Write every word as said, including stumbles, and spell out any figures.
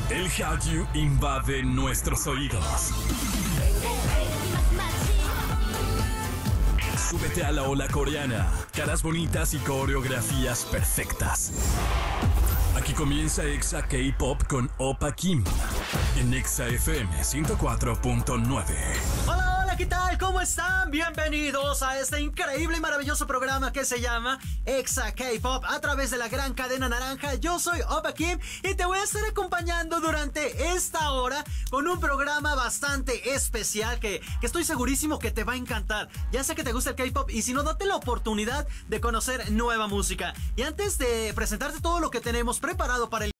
El Hallyu invade nuestros oídos. Súbete a la ola coreana. Caras bonitas y coreografías perfectas. Aquí comienza Exa K-Pop con Oppa Kim en Exa F M ciento cuatro punto nueve. Hola, hola, ¿qué tal? ¿Cómo están? Bienvenidos a este increíble y maravilloso programa que se llama Exa K-Pop a través de la gran cadena naranja. Yo soy Oppa Kim y te voy a estar acompañando durante esta hora con un programa bastante especial que, que estoy segurísimo que te va a encantar. Ya sé que te gusta el K-Pop y si no, date la oportunidad de conocer nueva música. Y antes de presentarte todo lo que tenemos preparado para el